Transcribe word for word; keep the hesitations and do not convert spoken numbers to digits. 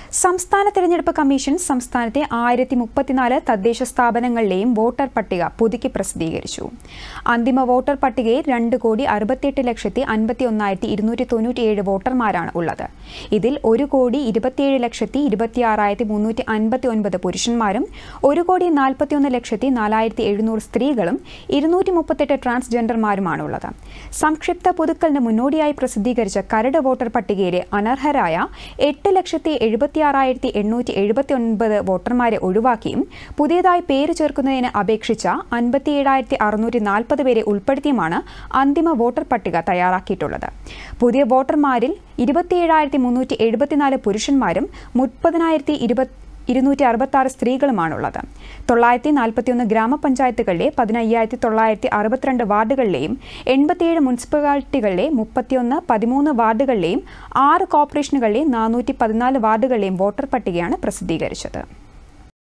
സംസ്ഥാന തെരഞ്ഞെടുപ്പ് കമ്മീഷൻ സംസ്ഥാനത്തെ ആയിരത്തി മുപ്പത്തിനാല് തദ്ദേശ സ്ഥാപനങ്ങളിലെയും വോട്ടർ പട്ടിക പുതുക്കി പ്രസിദ്ധീകരിച്ചു. അന്തിമ വോട്ടർ പട്ടികയിൽ രണ്ട് കോടി അറുപത്തിയെട്ട് ലക്ഷത്തി അൻപത്തി ഒന്നായിരത്തി ഇരുന്നൂറ്റി തൊണ്ണൂറ്റിയേഴ് വോട്ടർമാരാണ് ഉള്ളത്. ഇതിൽ ഒരു കോടി ഇരുപത്തിയേഴ് ലക്ഷത്തി ഇരുപത്തിയാറായിരത്തി മുന്നൂറ്റി അൻപത്തി ഒൻപത് പുരുഷന്മാരും ഒരു കോടി നാൽപ്പത്തിയൊന്ന് ലക്ഷത്തി നാലായിരത്തി എഴുന്നൂറ് സ്ത്രീകളും ഇരുന്നൂറ്റി മുപ്പത്തെട്ട് ട്രാൻസ്ജെൻഡർമാരുമാണുള്ളത്. സംക്ഷിപ്ത പുതുക്കലിന് മുന്നോടിയായി പ്രസിദ്ധീകരിച്ച കരട് വോട്ടർ പട്ടികയിലെ അനർഹരായ എട്ട് ലക്ഷത്തി എഴുപത്തിയാറായിരത്തി എണ്ണൂറ്റി എഴുപത്തി ഒൻപത് വോട്ടർമാരെ ഒഴിവാക്കിയും പുതിയതായി പേര് ചേർക്കുന്നതിന് അപേക്ഷിച്ച അൻപത്തിയേഴായിരത്തി അറുന്നൂറ്റി നാൽപ്പത് പേരെ ഉൾപ്പെടുത്തിയുമാണ് അന്തിമ വോട്ടർ പട്ടിക തയ്യാറാക്കിയിട്ടുള്ളത്. പുതിയ വോട്ടർമാരിൽ ഇരുപത്തിയേഴായിരത്തി മുന്നൂറ്റി എഴുപത്തിനാല് പുരുഷന്മാരും മുപ്പതിനായിരത്തി ഇരുപത്തി ഇരുന്നൂറ്റി അറുപത്തി ആറ് സ്ത്രീകളുമാണുള്ളത്. തൊള്ളായിരത്തി നാൽപ്പത്തിയൊന്ന് ഗ്രാമപഞ്ചായത്തുകളിലെ പതിനയ്യായിരത്തി തൊള്ളായിരത്തി അറുപത്തിരണ്ട് വാർഡുകളിലെയും എൺപത്തിയേഴ് മുനിസിപ്പാലിറ്റികളിലെ മുപ്പത്തിയൊന്ന് പതിമൂന്ന് വാർഡുകളിലെയും ആറ് കോർപ്പറേഷനുകളിലെ നാനൂറ്റി പതിനാല് വാർഡുകളിലെയും വോട്ടർ പട്ടികയാണ് പ്രസിദ്ധീകരിച്ചത്.